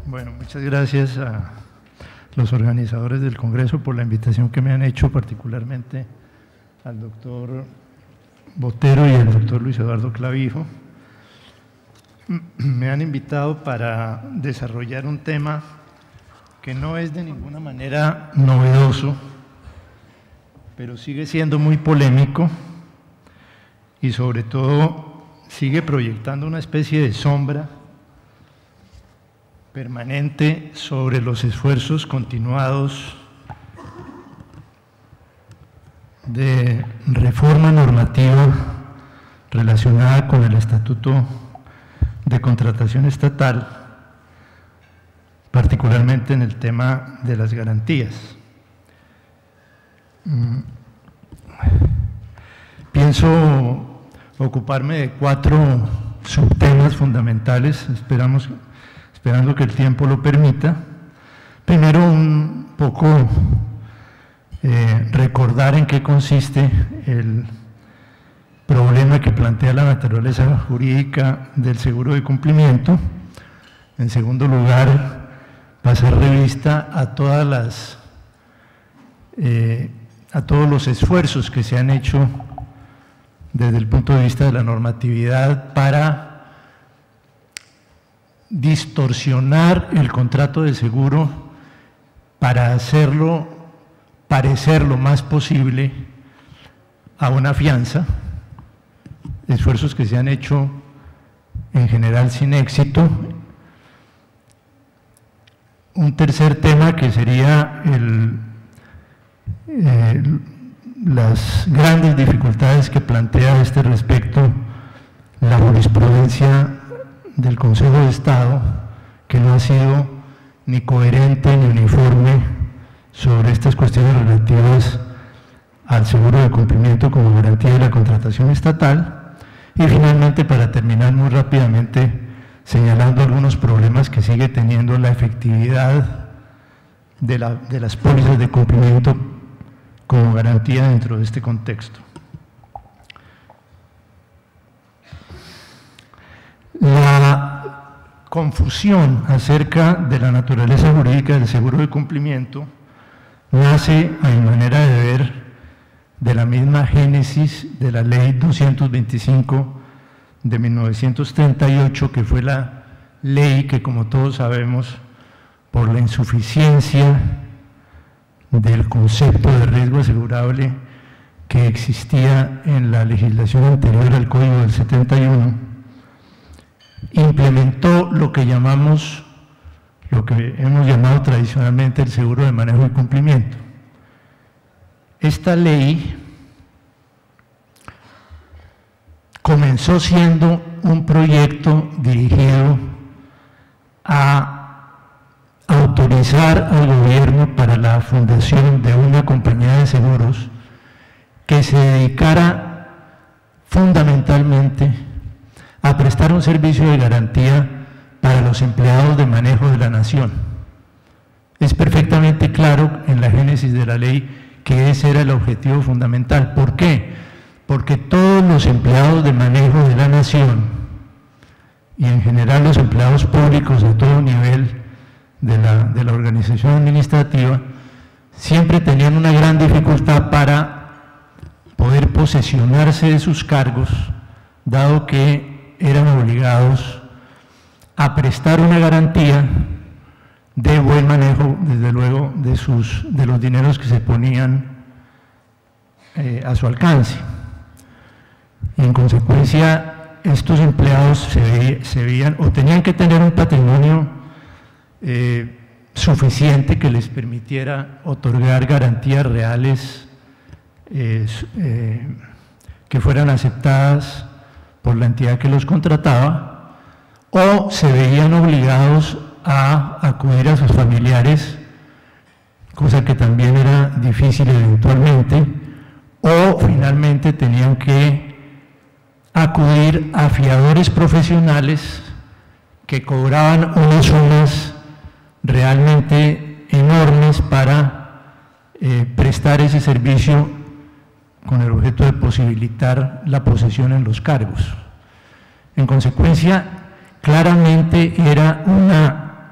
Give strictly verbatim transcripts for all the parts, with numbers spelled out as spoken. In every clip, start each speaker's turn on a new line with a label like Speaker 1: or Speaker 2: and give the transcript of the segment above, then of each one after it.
Speaker 1: Bueno, muchas gracias a los organizadores del Congreso por la invitación que me han hecho, particularmente al doctor Botero y al doctor Luis Eduardo Clavijo. Me han invitado para desarrollar un tema que no es de ninguna manera novedoso, pero sigue siendo muy polémico y sobre todo sigue proyectando una especie de sombra permanente sobre los esfuerzos continuados de reforma normativa relacionada con el Estatuto de Contratación Estatal, particularmente en el tema de las garantías. Pienso ocuparme de cuatro subtemas fundamentales, esperamos, esperando que el tiempo lo permita. Primero, un poco eh, recordar en qué consiste el problema que plantea la naturaleza jurídica del seguro de cumplimiento. En segundo lugar, pasar revista a todas las eh, a todos los esfuerzos que se han hecho desde el punto de vista de la normatividad para distorsionar el contrato de seguro, para hacerlo parecer lo más posible a una fianza, esfuerzos que se han hecho en general sin éxito. Un tercer tema que sería el, eh, las grandes dificultades que plantea a este respecto la jurisprudencia del Consejo de Estado, que no ha sido ni coherente ni uniforme sobre estas cuestiones relativas al seguro de cumplimiento como garantía de la contratación estatal. Y finalmente, para terminar muy rápidamente, señalando algunos problemas que sigue teniendo la efectividad de, la, de las pólizas de cumplimiento como garantía dentro de este contexto. La confusión acerca de la naturaleza jurídica del seguro de cumplimiento nace, a mi manera de ver, de la misma génesis de la Ley doscientos veinticinco de mil novecientos treinta y ocho, que fue la ley que, como todos sabemos, por la insuficiencia del concepto de riesgo asegurable que existía en la legislación anterior al Código del setenta y uno, implementó lo que llamamos, lo que hemos llamado tradicionalmente el seguro de manejo y cumplimiento. Esta ley comenzó siendo un proyecto dirigido a autorizar al gobierno para la fundación de una compañía de seguros que se dedicara fundamentalmente a prestar un servicio de garantía para los empleados de manejo de la nación. Es perfectamente claro en la génesis de la ley que ese era el objetivo fundamental. ¿Por qué? Porque todos los empleados de manejo de la nación y en general los empleados públicos de todo nivel de la, de la organización administrativa siempre tenían una gran dificultad para poder posesionarse de sus cargos, dado que eran obligados a prestar una garantía de buen manejo, desde luego, de, sus, de los dineros que se ponían eh, a su alcance. Y en consecuencia, estos empleados se, ve, se veían o tenían que tener un patrimonio eh, suficiente que les permitiera otorgar garantías reales eh, eh, que fueran aceptadas por la entidad que los contrataba, o se veían obligados a acudir a sus familiares, cosa que también era difícil eventualmente, o finalmente tenían que acudir a fiadores profesionales que cobraban unas sumas realmente enormes para eh, prestar ese servicio con el objeto de posibilitar la posesión en los cargos. En consecuencia, claramente era una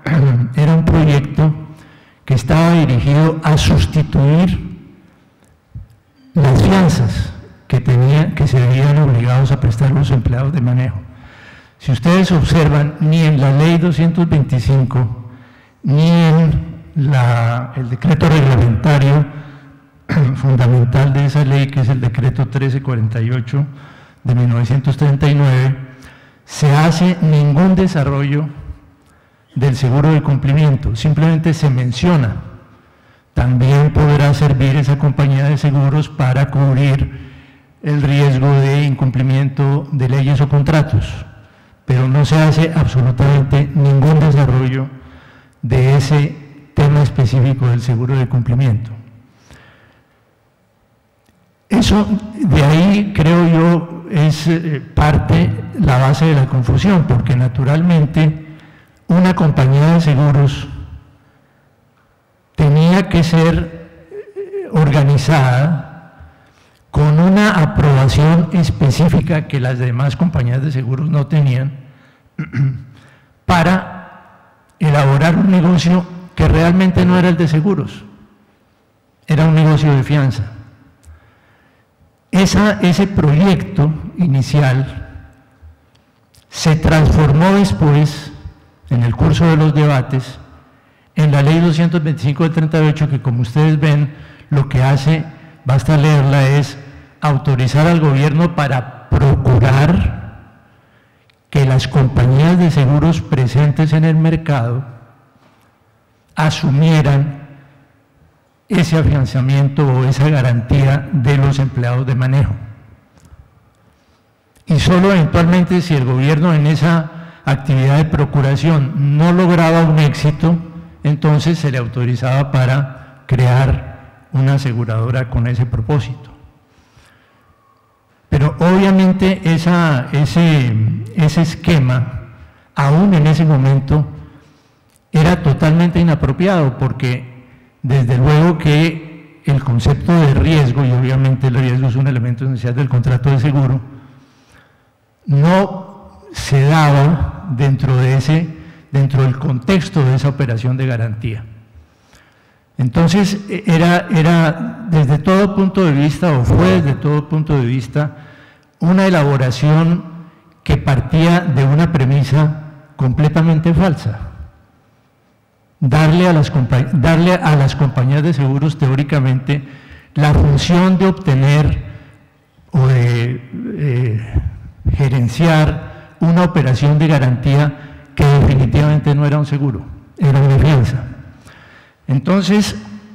Speaker 1: era un proyecto que estaba dirigido a sustituir las fianzas que, tenía, que se veían obligados a prestar los empleados de manejo. Si ustedes observan, ni en la ley doscientos veinticinco, ni en la, el decreto reglamentario fundamental de esa ley, que es el decreto mil trescientos cuarenta y ocho de mil novecientos treinta y nueve, se hace ningún desarrollo del seguro de cumplimiento, simplemente se menciona. También podrá servir esa compañía de seguros para cubrir el riesgo de incumplimiento de leyes o contratos, pero no se hace absolutamente ningún desarrollo de ese tema específico del seguro de cumplimiento. Eso, de ahí creo yo, es eh, parte, la base de la confusión, porque naturalmente una compañía de seguros tenía que ser eh, organizada con una aprobación específica que las demás compañías de seguros no tenían para elaborar un negocio que realmente no era el de seguros, era un negocio de fianza. Esa, ese proyecto inicial se transformó después, en el curso de los debates, en la ley doscientos veinticinco del treinta y ocho, que como ustedes ven, lo que hace, basta leerla, es autorizar al gobierno para procurar que las compañías de seguros presentes en el mercado asumieran ese afianzamiento o esa garantía de los empleados de manejo. Y solo eventualmente, si el gobierno en esa actividad de procuración no lograba un éxito, entonces se le autorizaba para crear una aseguradora con ese propósito. Pero obviamente esa, ese, ese esquema, aún en ese momento, era totalmente inapropiado, porque desde luego que el concepto de riesgo, y obviamente el riesgo es un elemento esencial del contrato de seguro, no se daba dentro de ese, dentro del contexto de esa operación de garantía. Entonces era, era desde todo punto de vista, o fue desde todo punto de vista, una elaboración que partía de una premisa completamente falsa. Darle a las, darle a las compañías de seguros teóricamente la función de obtener o de eh, gerenciar una operación de garantía que definitivamente no era un seguro, era una fianza. Entonces,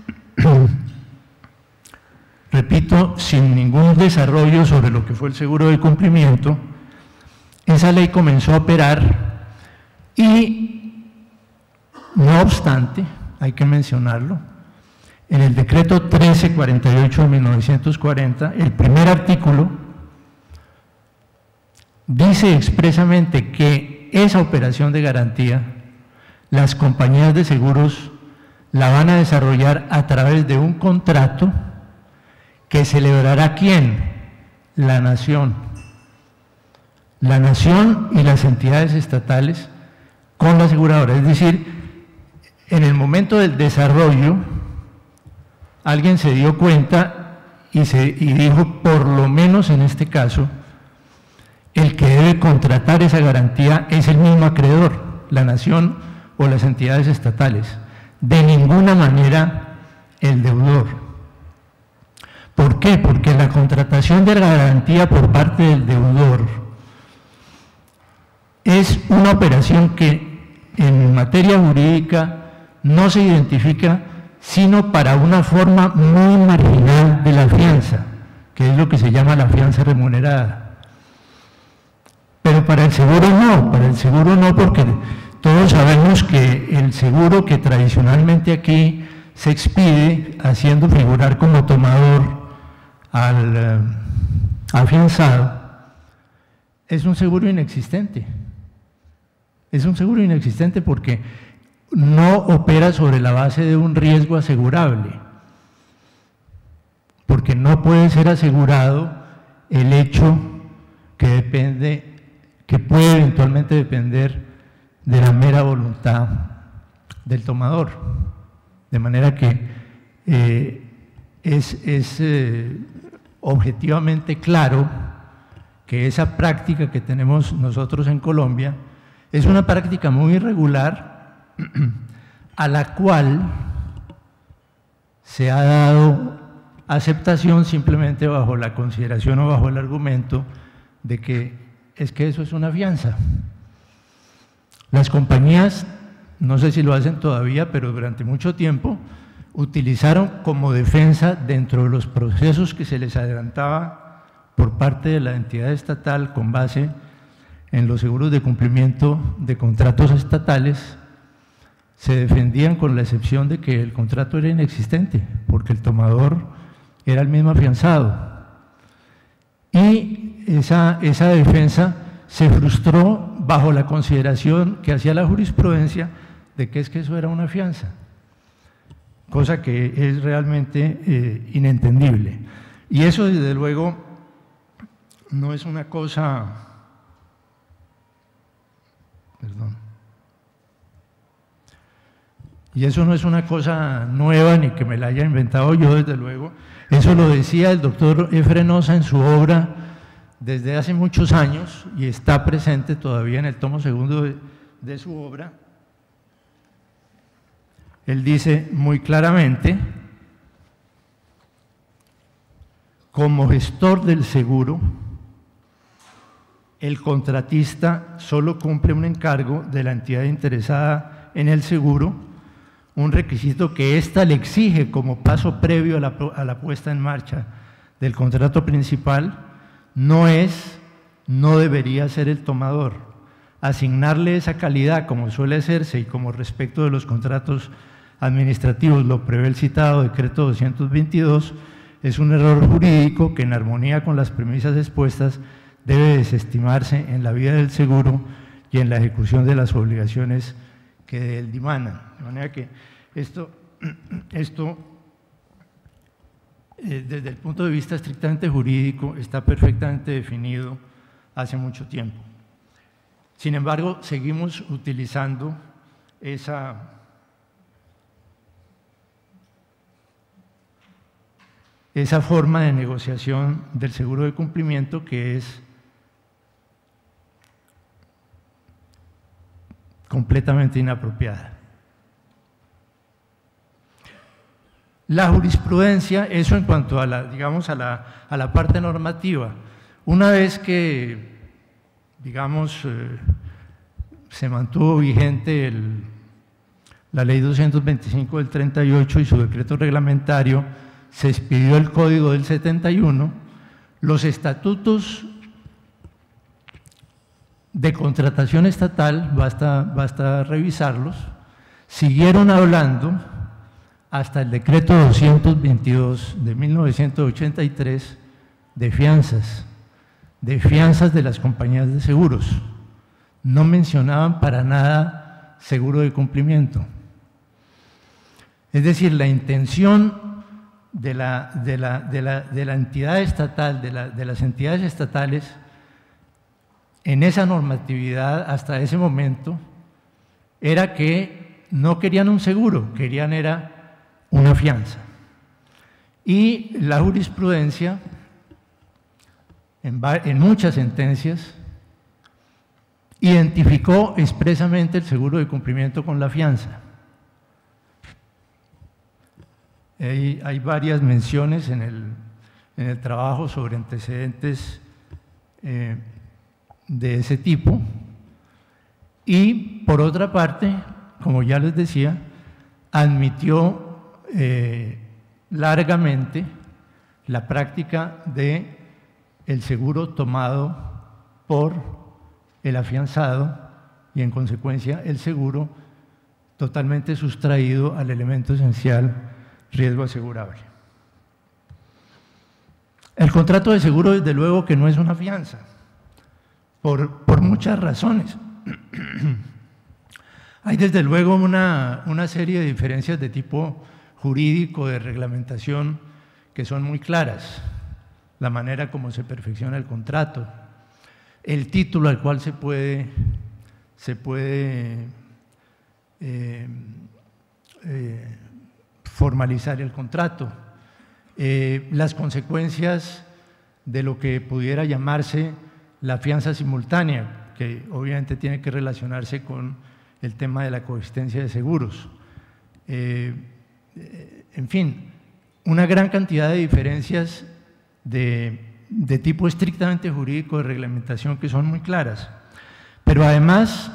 Speaker 1: repito, sin ningún desarrollo sobre lo que fue el seguro de cumplimiento, esa ley comenzó a operar y, no obstante, hay que mencionarlo, en el decreto mil trescientos cuarenta y ocho de mil novecientos cuarenta, el primer artículo dice expresamente que esa operación de garantía, las compañías de seguros la van a desarrollar a través de un contrato que celebrará ¿quién? La nación. La nación y las entidades estatales con la aseguradora, es decir, en el momento del desarrollo, alguien se dio cuenta y, se, y dijo, por lo menos en este caso, el que debe contratar esa garantía es el mismo acreedor, la nación o las entidades estatales, de ninguna manera el deudor. ¿Por qué? Porque la contratación de la garantía por parte del deudor es una operación que en materia jurídica no se identifica sino para una forma muy marginal de la fianza, que es lo que se llama la fianza remunerada. Pero para el seguro no, para el seguro no, porque todos sabemos que el seguro que tradicionalmente aquí se expide haciendo figurar como tomador al eh, afianzado, es un seguro inexistente. Es un seguro inexistente porque no opera sobre la base de un riesgo asegurable, porque no puede ser asegurado el hecho que depende, que puede eventualmente depender de la mera voluntad del tomador. De manera que eh, es, es eh, objetivamente claro que esa práctica que tenemos nosotros en Colombia es una práctica muy irregular a la cual se ha dado aceptación simplemente bajo la consideración o bajo el argumento de que es que eso es una fianza. Las compañías, no sé si lo hacen todavía, pero durante mucho tiempo utilizaron como defensa dentro de los procesos que se les adelantaba por parte de la entidad estatal con base en los seguros de cumplimiento de contratos estatales, se defendían con la excepción de que el contrato era inexistente, porque el tomador era el mismo afianzado. Y esa, esa defensa se frustró bajo la consideración que hacía la jurisprudencia de que es que eso era una fianza, cosa que es realmente eh, inentendible. Y eso, desde luego, no es una cosa… Perdón. Y eso no es una cosa nueva ni que me la haya inventado yo, desde luego. Eso lo decía el doctor Efrenosa en su obra desde hace muchos años y está presente todavía en el tomo segundo de, de su obra. Él dice muy claramente: como gestor del seguro, el contratista solo cumple un encargo de la entidad interesada en el seguro, un requisito que ésta le exige como paso previo a la, a la puesta en marcha del contrato principal. No es, no debería ser el tomador. Asignarle esa calidad como suele hacerse y como respecto de los contratos administrativos lo prevé el citado decreto doscientos veintidós, es un error jurídico que, en armonía con las premisas expuestas, debe desestimarse en la vida del seguro y en la ejecución de las obligaciones que de él dimanan. De manera que esto, esto eh, desde el punto de vista estrictamente jurídico, está perfectamente definido hace mucho tiempo. Sin embargo, seguimos utilizando esa, esa forma de negociación del seguro de cumplimiento, que es completamente inapropiada. La jurisprudencia, eso en cuanto a la, digamos, a la, a la parte normativa. Una vez que, digamos, eh, se mantuvo vigente el, la ley doscientos veinticinco del treinta y ocho y su decreto reglamentario, se expidió el código del setenta y uno, los estatutos de contratación estatal, basta, basta revisarlos, siguieron hablando hasta el decreto doscientos veintidós de mil novecientos ochenta y tres de fianzas, de fianzas de las compañías de seguros. No mencionaban para nada seguro de cumplimiento. Es decir, la intención de la, de la, de la, de la entidad estatal, de, la, de las entidades estatales, en esa normatividad hasta ese momento, era que no querían un seguro, querían era una fianza. Y la jurisprudencia, en, en muchas sentencias, identificó expresamente el seguro de cumplimiento con la fianza. Hay, hay varias menciones en el, en el trabajo sobre antecedentes eh, de ese tipo. Y, por otra parte, como ya les decía, admitió Eh, largamente la práctica de el seguro tomado por el afianzado y, en consecuencia, el seguro totalmente sustraído al elemento esencial riesgo asegurable. El contrato de seguro, desde luego, que no es una fianza, por, por muchas razones. Hay, desde luego, una, una serie de diferencias de tipo jurídico, de reglamentación, que son muy claras. La manera como se perfecciona el contrato, el título al cual se puede, se puede eh, eh, formalizar el contrato, eh, las consecuencias de lo que pudiera llamarse la fianza simultánea, que obviamente tiene que relacionarse con el tema de la coexistencia de seguros. Eh, en fin, una gran cantidad de diferencias de, de tipo estrictamente jurídico de reglamentación que son muy claras. Pero además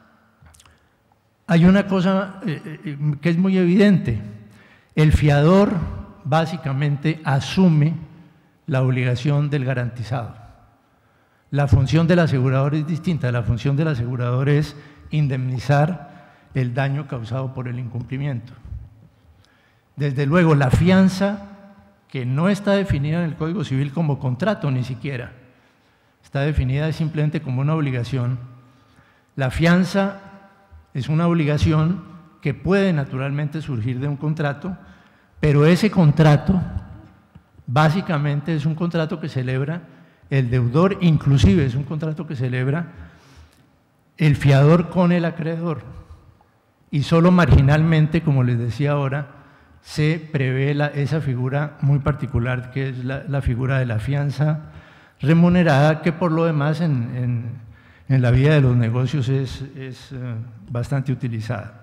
Speaker 1: hay una cosa eh, que es muy evidente: el fiador básicamente asume la obligación del garantizado. La función del asegurador es distinta. La función del asegurador es indemnizar el daño causado por el incumplimiento. Desde luego, la fianza, que no está definida en el Código Civil como contrato ni siquiera, está definida simplemente como una obligación. La fianza es una obligación que puede naturalmente surgir de un contrato, pero ese contrato básicamente es un contrato que celebra el deudor, inclusive es un contrato que celebra el fiador con el acreedor, y solo marginalmente, como les decía ahora, se prevé la, esa figura muy particular que es la, la figura de la fianza remunerada, que por lo demás en, en, en la vida de los negocios es, es uh, bastante utilizada.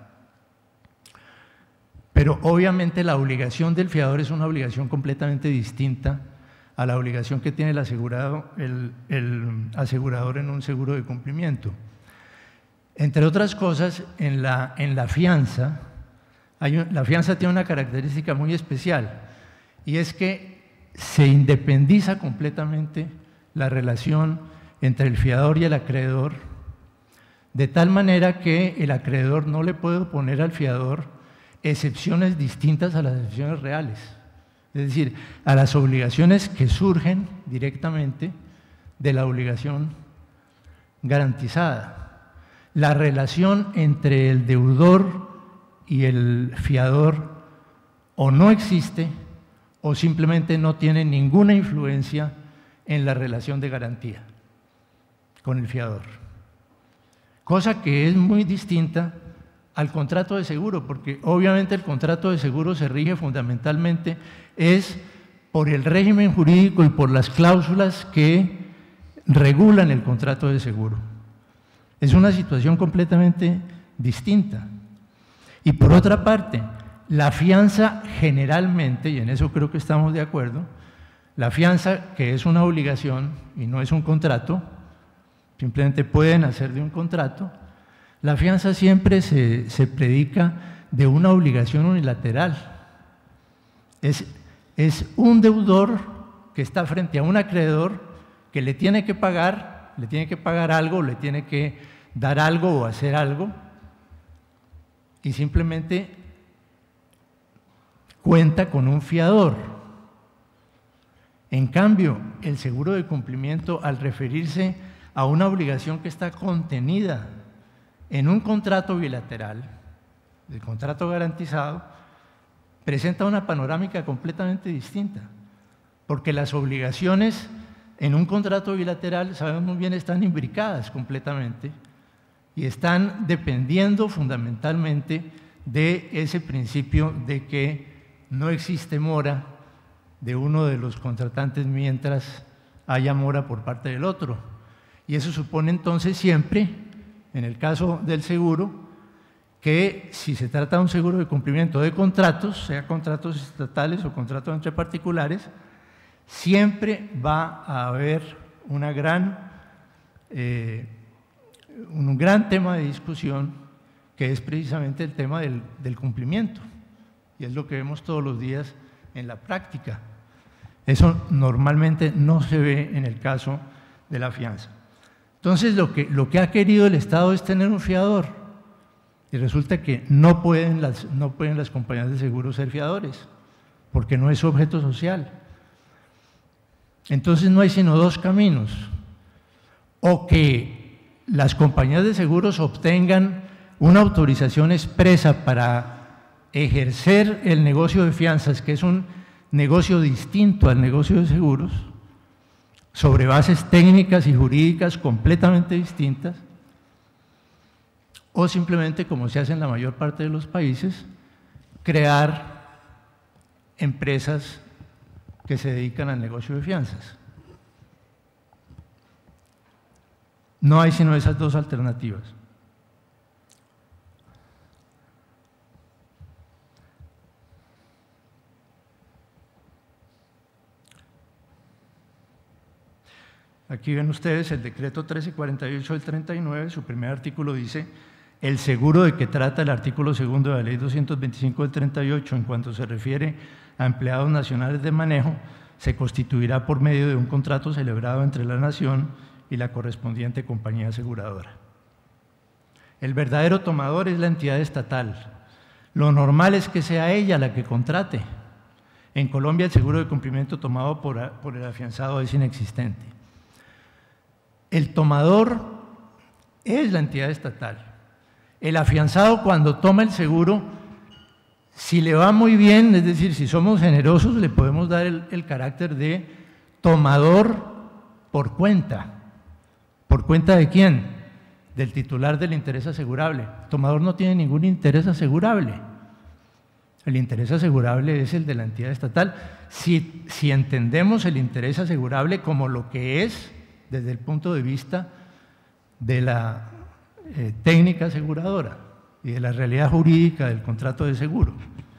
Speaker 1: Pero obviamente la obligación del fiador es una obligación completamente distinta a la obligación que tiene el asegurado, el, el asegurador en un seguro de cumplimiento. Entre otras cosas, en la, en la fianza, hay un, la fianza tiene una característica muy especial, y es que se independiza completamente la relación entre el fiador y el acreedor, de tal manera que el acreedor no le puede oponer al fiador excepciones distintas a las excepciones reales, es decir, a las obligaciones que surgen directamente de la obligación garantizada. La relación entre el deudor y el fiador o no existe o simplemente no tiene ninguna influencia en la relación de garantía con el fiador, cosa que es muy distinta al contrato de seguro, porque obviamente el contrato de seguro se rige fundamentalmente es por el régimen jurídico y por las cláusulas que regulan el contrato de seguro. Es una situación completamente distinta. Y por otra parte, la fianza generalmente, y en eso creo que estamos de acuerdo, la fianza, que es una obligación y no es un contrato, simplemente pueden hacer de un contrato, la fianza siempre se, se predica de una obligación unilateral. Es, es un deudor que está frente a un acreedor que le tiene que pagar, le tiene que pagar algo, le tiene que dar algo o hacer algo, y simplemente cuenta con un fiador. En cambio, el seguro de cumplimiento, al referirse a una obligación que está contenida en un contrato bilateral, el contrato garantizado, presenta una panorámica completamente distinta, porque las obligaciones en un contrato bilateral, sabemos muy bien, están imbricadas completamente y están dependiendo fundamentalmente de ese principio de que no existe mora de uno de los contratantes mientras haya mora por parte del otro. Y eso supone entonces siempre, en el caso del seguro, que si se trata de un seguro de cumplimiento de contratos, sea contratos estatales o contratos entre particulares, siempre va a haber una gran, eh, un gran tema de discusión, que es precisamente el tema del, del cumplimiento, y es lo que vemos todos los días en la práctica. Eso normalmente no se ve en el caso de la fianza. Entonces, lo que, lo que ha querido el Estado es tener un fiador, y resulta que no pueden las, no pueden las compañías de seguros ser fiadores, porque no es su objeto social. Entonces no hay sino dos caminos: o que las compañías de seguros obtengan una autorización expresa para ejercer el negocio de fianzas, que es un negocio distinto al negocio de seguros, sobre bases técnicas y jurídicas completamente distintas, o simplemente, como se hace en la mayor parte de los países, crear empresas que se dedican al negocio de fianzas. No hay sino esas dos alternativas. Aquí ven ustedes el decreto mil trescientos cuarenta y ocho del treinta y nueve, su primer artículo dice: el seguro de que trata el artículo segundo de la ley doscientos veinticinco del treinta y ocho en cuanto se refiere a empleados nacionales de manejo, se constituirá por medio de un contrato celebrado entre la nación y la correspondiente compañía aseguradora. El verdadero tomador es la entidad estatal. Lo normal es que sea ella la que contrate. En Colombia el seguro de cumplimiento tomado por, por el afianzado es inexistente. El tomador es la entidad estatal. El afianzado, cuando toma el seguro, si le va muy bien, es decir, si somos generosos, le podemos dar el, el carácter de tomador por cuenta. ¿Por cuenta de quién? Del titular del interés asegurable. El tomador no tiene ningún interés asegurable. El interés asegurable es el de la entidad estatal. Si, si entendemos el interés asegurable como lo que es desde el punto de vista de la eh, técnica aseguradora y de la realidad jurídica del contrato de seguro.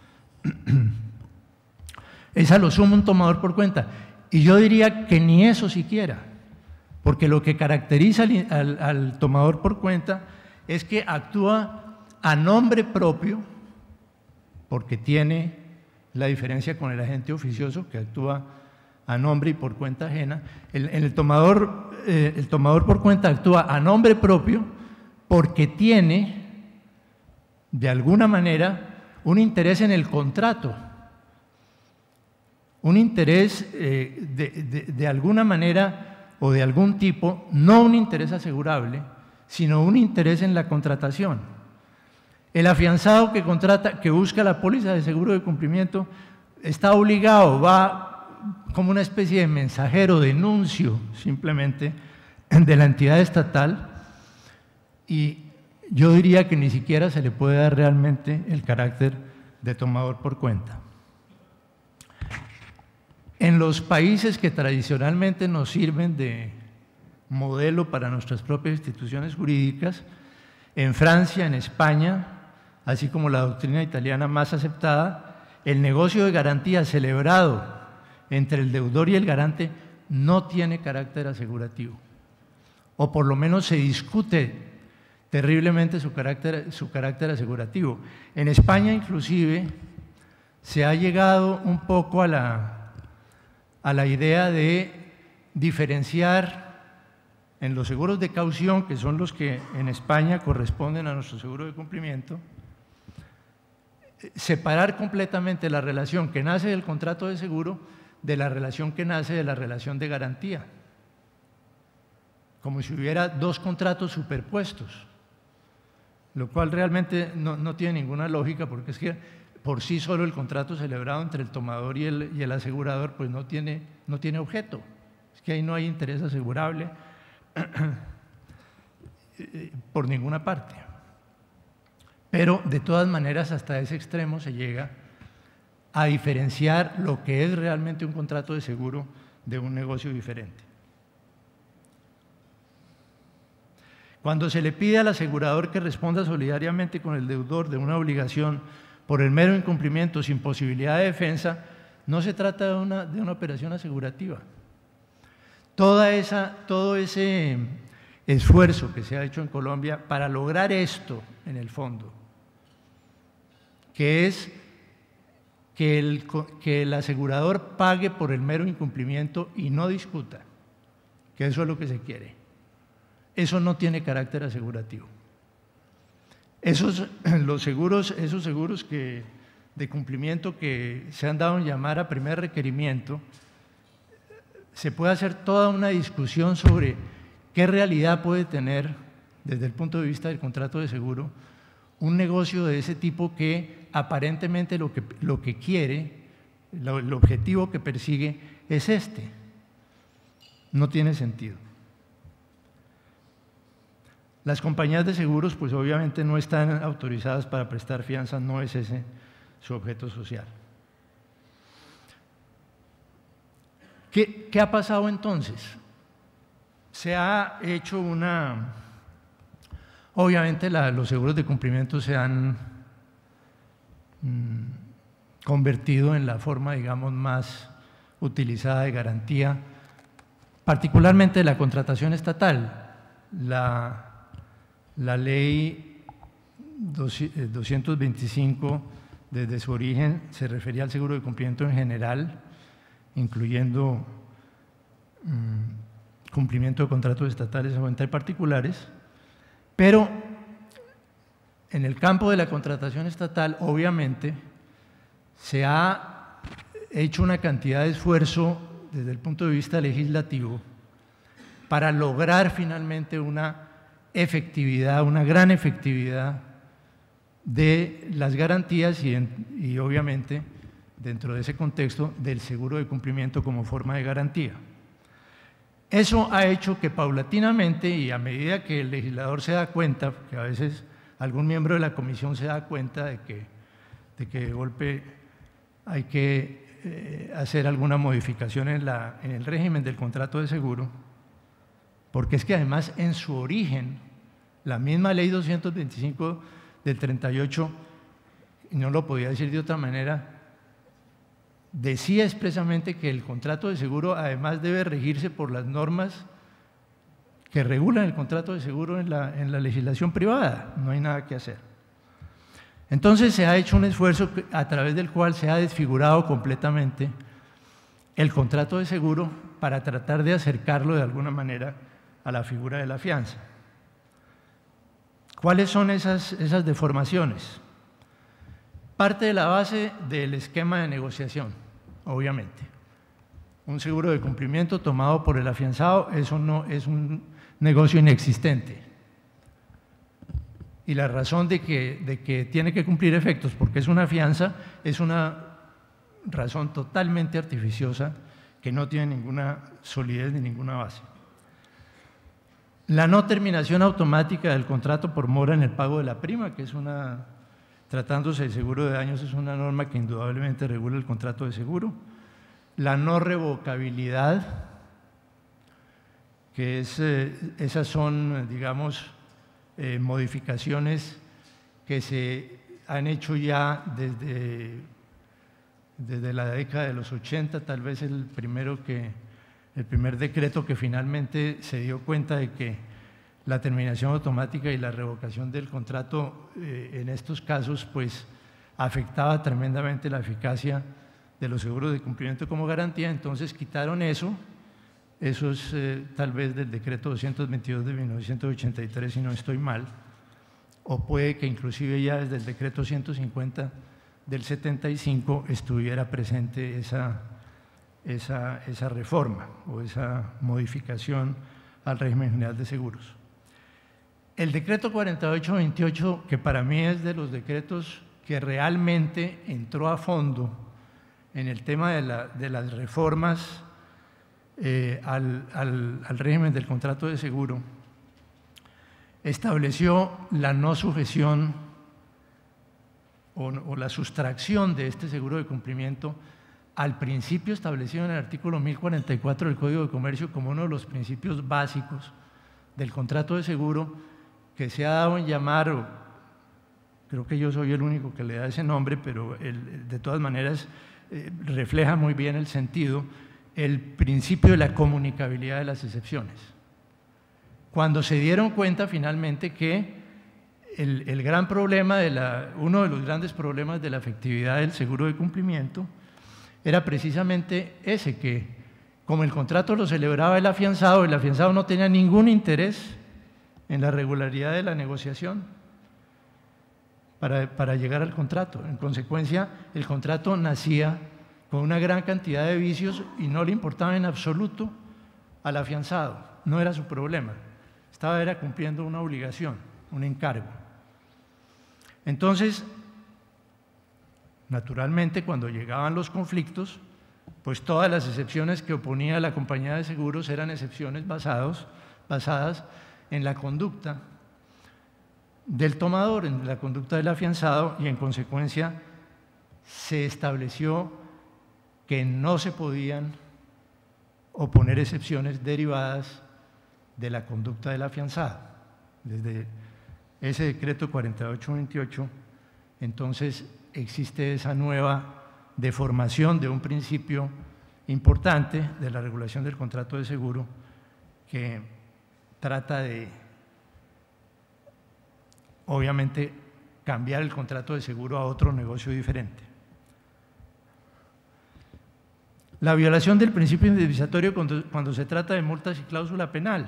Speaker 1: Es a lo sumo un tomador por cuenta. Y yo diría que ni eso siquiera, porque lo que caracteriza al, al, al tomador por cuenta es que actúa a nombre propio, porque tiene la diferencia con el agente oficioso que actúa a nombre y por cuenta ajena. El, el, tomador, eh, el tomador por cuenta actúa a nombre propio porque tiene, de alguna manera, un interés en el contrato, un interés eh, de, de, de alguna manera o de algún tipo, no un interés asegurable, sino un interés en la contratación. El afianzado que contrata, que busca la póliza de seguro de cumplimiento, está obligado, va como una especie de mensajero, de nuncio, simplemente, de la entidad estatal, y yo diría que ni siquiera se le puede dar realmente el carácter de tomador por cuenta. En los países que tradicionalmente nos sirven de modelo para nuestras propias instituciones jurídicas, en Francia, en España, así como la doctrina italiana más aceptada, el negocio de garantía celebrado entre el deudor y el garante no tiene carácter asegurativo, o por lo menos se discute terriblemente su carácter, su carácter asegurativo. En España, inclusive, se ha llegado un poco a la, a la idea de diferenciar en los seguros de caución, que son los que en España corresponden a nuestro seguro de cumplimiento, separar completamente la relación que nace del contrato de seguro de la relación que nace de la relación de garantía, como si hubiera dos contratos superpuestos, lo cual realmente no, no tiene ninguna lógica, porque es que por sí solo el contrato celebrado entre el tomador y el, y el asegurador pues no tiene, no tiene objeto, es que ahí no hay interés asegurable por ninguna parte. Pero de todas maneras hasta ese extremo se llega a diferenciar lo que es realmente un contrato de seguro de un negocio diferente. Cuando se le pide al asegurador que responda solidariamente con el deudor de una obligación por el mero incumplimiento sin posibilidad de defensa, no se trata de una, de una operación asegurativa. Toda esa, todo ese esfuerzo que se ha hecho en Colombia para lograr esto, en el fondo, que es que el, que el asegurador pague por el mero incumplimiento y no discuta, que eso es lo que se quiere. Eso no tiene carácter asegurativo. Esos, los seguros, esos seguros que, de cumplimiento que se han dado en llamar a primer requerimiento, se puede hacer toda una discusión sobre qué realidad puede tener, desde el punto de vista del contrato de seguro, un negocio de ese tipo que aparentemente lo que, lo que quiere, lo, el objetivo que persigue es este. No tiene sentido. Las compañías de seguros, pues obviamente no están autorizadas para prestar fianzas, no es ese su objeto social. ¿Qué, qué ha pasado entonces? Se ha hecho una… Obviamente la, los seguros de cumplimiento se han mmm, convertido en la forma, digamos, más utilizada de garantía, particularmente de la contratación estatal. La, la ley doscientos veinticinco, desde su origen, se refería al seguro de cumplimiento en general, incluyendo mmm, cumplimiento de contratos estatales o entre particulares, pero en el campo de la contratación estatal, obviamente, se ha hecho una cantidad de esfuerzo desde el punto de vista legislativo para lograr finalmente una efectividad, una gran efectividad de las garantías y, en, y obviamente dentro de ese contexto del seguro de cumplimiento como forma de garantía. Eso ha hecho que paulatinamente y a medida que el legislador se da cuenta, que a veces algún miembro de la comisión se da cuenta de que, de que de golpe hay que eh, hacer alguna modificación en, la, en el régimen del contrato de seguro, porque es que además en su origen, la misma ley doscientos veinticinco del treinta y ocho, y no lo podía decir de otra manera, decía expresamente que el contrato de seguro además debe regirse por las normas que regulan el contrato de seguro en la, en la legislación privada, no hay nada que hacer. Entonces se ha hecho un esfuerzo a través del cual se ha desfigurado completamente el contrato de seguro para tratar de acercarlo de alguna manera a la figura de la fianza. ¿Cuáles son esas, esas deformaciones? Parte de la base del esquema de negociación, obviamente. Un seguro de cumplimiento tomado por el afianzado, eso no es un negocio inexistente. Y la razón de que, de que tiene que cumplir efectos porque es una fianza es una razón totalmente artificiosa que no tiene ninguna solidez ni ninguna base. La no terminación automática del contrato por mora en el pago de la prima, que es una… Tratándose de seguro de daños, es una norma que indudablemente regula el contrato de seguro. La no revocabilidad, que es, eh, esas son, digamos, eh, modificaciones que se han hecho ya desde, desde la década de los ochenta, tal vez el, primero que, el primer decreto que finalmente se dio cuenta de que la terminación automática y la revocación del contrato eh, en estos casos pues afectaba tremendamente la eficacia de los seguros de cumplimiento como garantía, entonces quitaron eso, eso es eh, tal vez del decreto doscientos veintidós de mil novecientos ochenta y tres si no estoy mal, o puede que inclusive ya desde el decreto ciento cincuenta del setenta y cinco estuviera presente esa, esa, esa reforma o esa modificación al régimen general de seguros. El decreto cuarenta y ocho veintiocho, que para mí es de los decretos que realmente entró a fondo en el tema de, la, de las reformas eh, al, al, al régimen del contrato de seguro, estableció la no sujeción o, o la sustracción de este seguro de cumplimiento al principio establecido en el artículo mil cuarenta y cuatro del Código de Comercio como uno de los principios básicos del contrato de seguro, que se ha dado en llamar, o creo que yo soy el único que le da ese nombre, pero el, de todas maneras eh, refleja muy bien el sentido, el principio de la comunicabilidad de las excepciones. Cuando se dieron cuenta finalmente que el, el gran problema, de la, uno de los grandes problemas de la efectividad del seguro de cumplimiento era precisamente ese, que como el contrato lo celebraba el afianzado, el afianzado no tenía ningún interés en la regularidad de la negociación para, para llegar al contrato. En consecuencia, el contrato nacía con una gran cantidad de vicios y no le importaba en absoluto al afianzado, no era su problema, estaba era cumpliendo una obligación, un encargo. Entonces, naturalmente, cuando llegaban los conflictos, pues todas las excepciones que oponía la compañía de seguros eran excepciones basados, basadas en la conducta del tomador en la conducta del afianzado y en consecuencia se estableció que no se podían oponer excepciones derivadas de la conducta del afianzado. Desde ese decreto cuarenta y ocho veintiocho, entonces existe esa nueva deformación de un principio importante de la regulación del contrato de seguro que trata de, obviamente, cambiar el contrato de seguro a otro negocio diferente. La violación del principio indemnizatorio cuando, cuando se trata de multas y cláusula penal.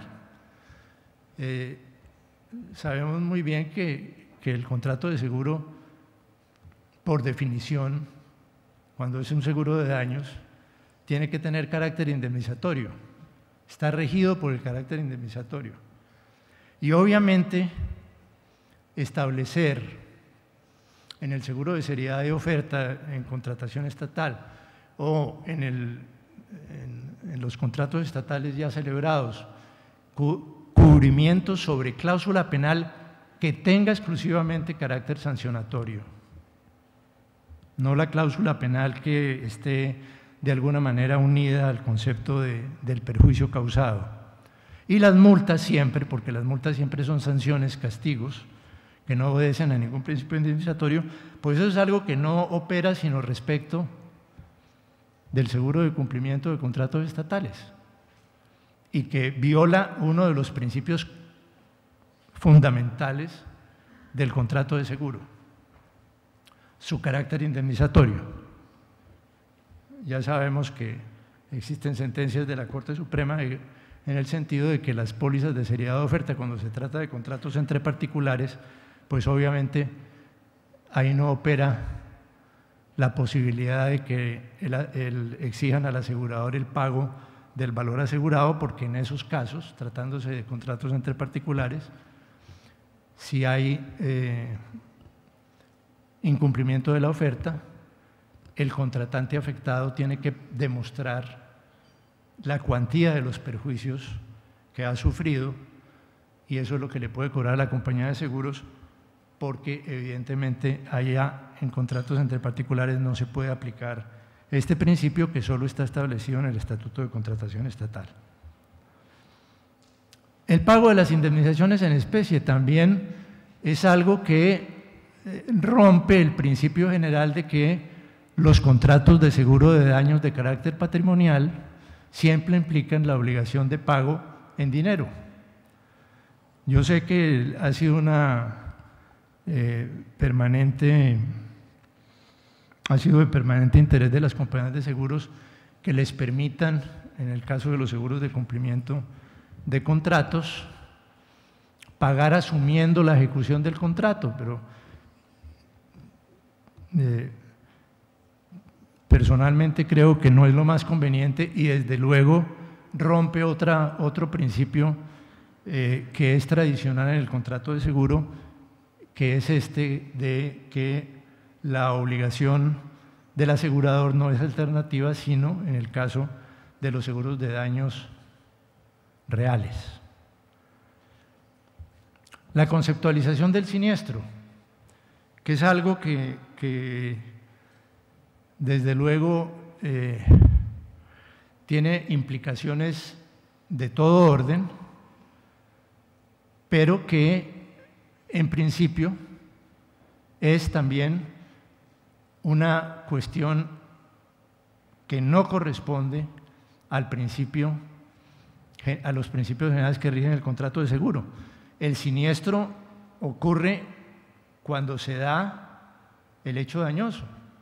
Speaker 1: Eh, sabemos muy bien que, que el contrato de seguro, por definición, cuando es un seguro de daños, tiene que tener carácter indemnizatorio, está regido por el carácter indemnizatorio. Y obviamente establecer en el seguro de seriedad de oferta en contratación estatal o en, el, en, en los contratos estatales ya celebrados, cu, cubrimientos sobre cláusula penal que tenga exclusivamente carácter sancionatorio, no la cláusula penal que esté de alguna manera unida al concepto de, del perjuicio causado. Y las multas siempre, porque las multas siempre son sanciones, castigos, que no obedecen a ningún principio indemnizatorio, pues eso es algo que no opera sino respecto del seguro de cumplimiento de contratos estatales y que viola uno de los principios fundamentales del contrato de seguro, su carácter indemnizatorio. Ya sabemos que existen sentencias de la Corte Suprema en el sentido de que las pólizas de seriedad de oferta, cuando se trata de contratos entre particulares, pues obviamente ahí no opera la posibilidad de que el, el, exijan al asegurador el pago del valor asegurado, porque en esos casos, tratándose de contratos entre particulares, si hay eh, incumplimiento de la oferta, el contratante afectado tiene que demostrar la cuantía de los perjuicios que ha sufrido y eso es lo que le puede cobrar a la compañía de seguros, porque evidentemente allá en contratos entre particulares no se puede aplicar este principio que solo está establecido en el Estatuto de Contratación Estatal. El pago de las indemnizaciones en especie también es algo que rompe el principio general de que los contratos de seguro de daños de carácter patrimonial siempre implican la obligación de pago en dinero. Yo sé que ha sido una eh, permanente, ha sido de permanente interés de las compañías de seguros que les permitan, en el caso de los seguros de cumplimiento de contratos, pagar asumiendo la ejecución del contrato, pero eh, personalmente creo que no es lo más conveniente y desde luego rompe otra, otro principio eh, que es tradicional en el contrato de seguro, que es este de que la obligación del asegurador no es alternativa, sino en el caso de los seguros de daños reales. La conceptualización del siniestro, que es algo que, que desde luego eh, tiene implicaciones de todo orden, pero que en principio es también una cuestión que no corresponde al principio, a los principios generales que rigen el contrato de seguro. El siniestro ocurre cuando se da el hecho dañoso.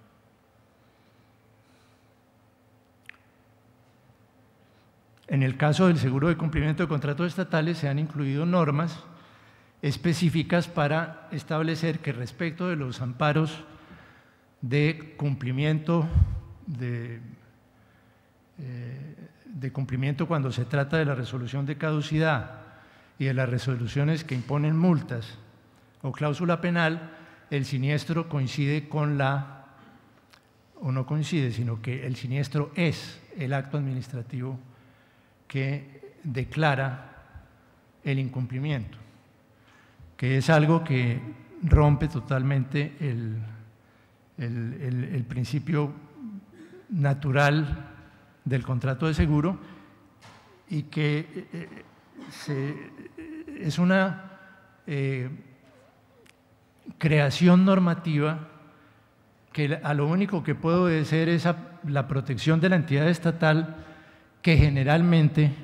Speaker 1: En el caso del seguro de cumplimiento de contratos estatales se han incluido normas específicas para establecer que respecto de los amparos de cumplimiento de, eh, de cumplimiento cuando se trata de la resolución de caducidad y de las resoluciones que imponen multas o cláusula penal, el siniestro coincide con la, o no coincide, sino que el siniestro es el acto administrativo que declara el incumplimiento. que es algo que rompe totalmente el, el, el, el principio natural del contrato de seguro y que eh, se, es una eh, creación normativa que a lo único que puede obedecer es a la protección de la entidad estatal, que generalmente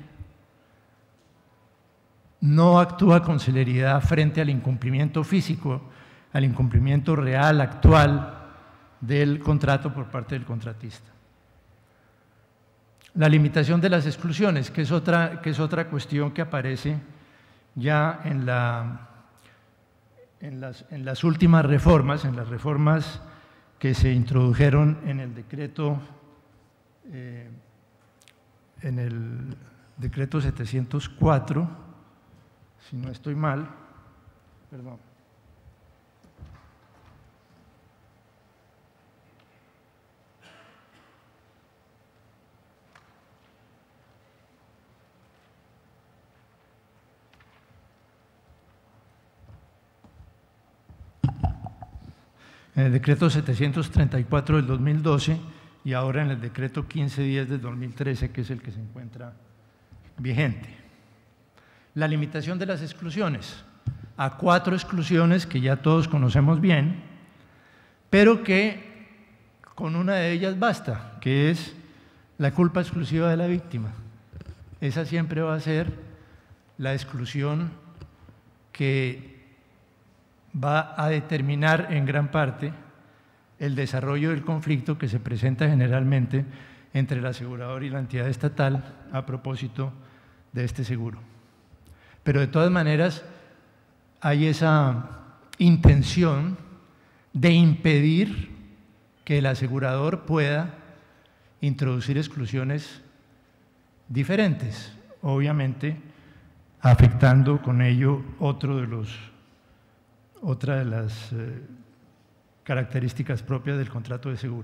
Speaker 1: no actúa con celeridad frente al incumplimiento físico, al incumplimiento real, actual del contrato por parte del contratista. La limitación de las exclusiones, que es otra, que es otra cuestión que aparece ya en, la, en, las, en las últimas reformas, en las reformas que se introdujeron en el decreto, eh, en el decreto setecientos cuatro, si no estoy mal, perdón. En el decreto setecientos treinta y cuatro del dos mil doce y ahora en el decreto quince diez del dos mil trece, que es el que se encuentra vigente. La limitación de las exclusiones, a cuatro exclusiones que ya todos conocemos bien, pero que con una de ellas basta, que es la culpa exclusiva de la víctima. Esa siempre va a ser la exclusión que va a determinar en gran parte el desarrollo del conflicto que se presenta generalmente entre el asegurador y la entidad estatal a propósito de este seguro. Pero de todas maneras hay esa intención de impedir que el asegurador pueda introducir exclusiones diferentes, obviamente afectando con ello otro de los, otra de las eh, características propias del contrato de seguro.